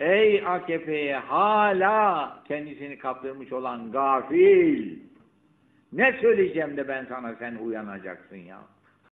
Ey AKP'ye hala kendisini kaptırmış olan gafil! Ne söyleyeceğim de ben sana, sen uyanacaksın ya?